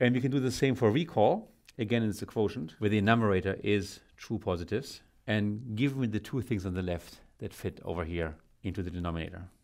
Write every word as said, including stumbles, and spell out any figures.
And we can do the same for recall. Again, it's a quotient where the numerator is true positives. And give me the two things on the left that fit over here into the denominator.